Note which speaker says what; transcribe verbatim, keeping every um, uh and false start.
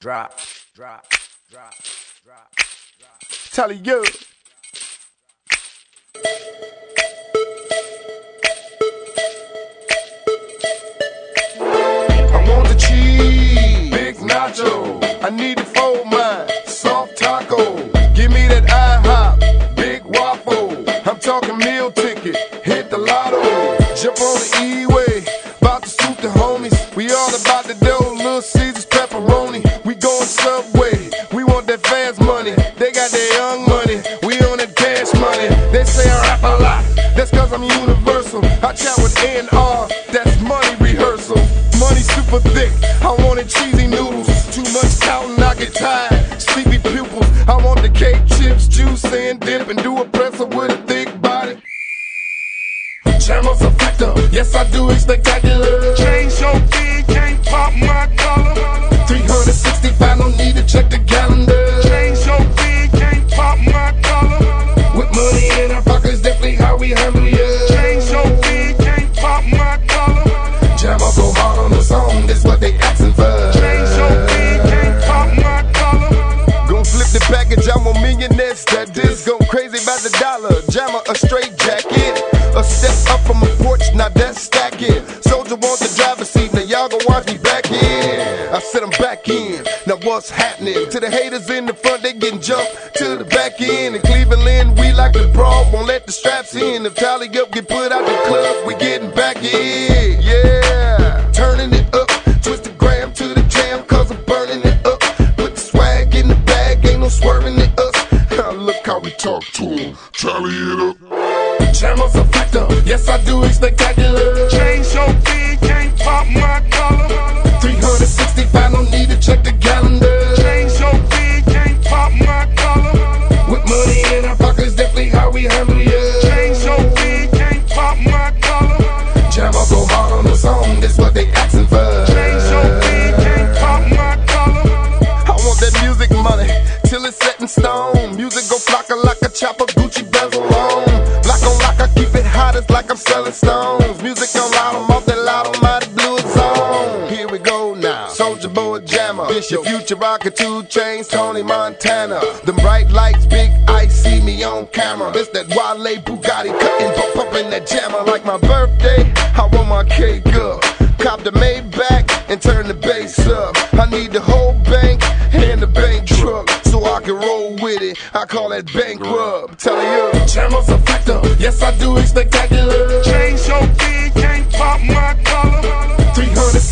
Speaker 1: drop, drop, drop, drop, drop.
Speaker 2: Tally you. I want the cheese, big nacho. I need the fold mine, soft taco. Give me that IHOP, big waffle. I'm talking meal ticket, hit the lotto. Jump on the E-way, about to swoop the homies. We all about the dough, Little Caesars pepperoni. We going Subway, we want that fast money. They got their young money, we on that cash money. They say I rap a lot, that's cause I'm universal. I chat with N R, that's money rehearsal. Money super thick, I wanted cheesy noodles. Too much counting, I get tired, sleepy pupils. I want the cake, chips, juice, and dip, and do a presser with a thick body. Channels a factor, yes I do it spectacular.
Speaker 3: Chain so big, can't pop my collar.
Speaker 2: three sixty-five, no need to check the calendar.
Speaker 3: Chain so big, can't pop my collar.
Speaker 2: With money in our pockets, definitely how we handle ya.
Speaker 3: Chain so big, can't pop my collar.
Speaker 2: Jammer go hard on the song, that's what they asking for.
Speaker 3: Chain so big, can't pop my collar.
Speaker 2: Gon' flip the package, I'm on millionaires that this. Go crazy about the dollar, Jammer a straight jacket. A step up from a porch, now that's stacking. Soldier want the driver's seat, now y'all gon' watch me back in. I said I'm back in, now what's happening? To the haters in the front, they getting jumped to the back end. In Cleveland, we like the brawl, won't let the straps in. If Tally Up get put out the club, we getting back in. Yeah, turning it up, twist the gram to the jam, cause I'm burning it up. Put the swag in the bag, ain't no swerving it us. Look how we talk to him, Tally it up. Jammer's a factor, yes I do it spectacular.
Speaker 3: Chain so big, can't pop my collar.
Speaker 2: three sixty-five, no need to check the calendar.
Speaker 3: Chain so big, can't pop my collar.
Speaker 2: With money in our pockets, definitely how we handle ya.
Speaker 3: Chain so big, can't pop my collar.
Speaker 2: Jammer go hard on the song, that's what they asking for.
Speaker 3: Chain so big, can't pop my collar.
Speaker 2: I want that music money, till it's set in stone. Music go flocka like a chopper, Gucci bezel on. Lock on lock, I keep it hot, it's like I'm selling stones. Music on loud, I'm off that loud, mighty blue it's on. Here we go now, Soldier Boy Jammer, Bishop, Future Rocker, two Chains, Tony Montana. Them bright lights, big ice, see me on camera. It's that Wale Bugatti, cutting, pump, pumping that Jammer. Like my birthday, I want my cake up. Cop the Maybach and turn the bass up. I need the whole bank and the bank truck, so I can roll with it. I call that bank rub. Tell you, Jammer's a factor, yes I do it spectacular.
Speaker 3: Chain so big, can't pop my collar.
Speaker 2: three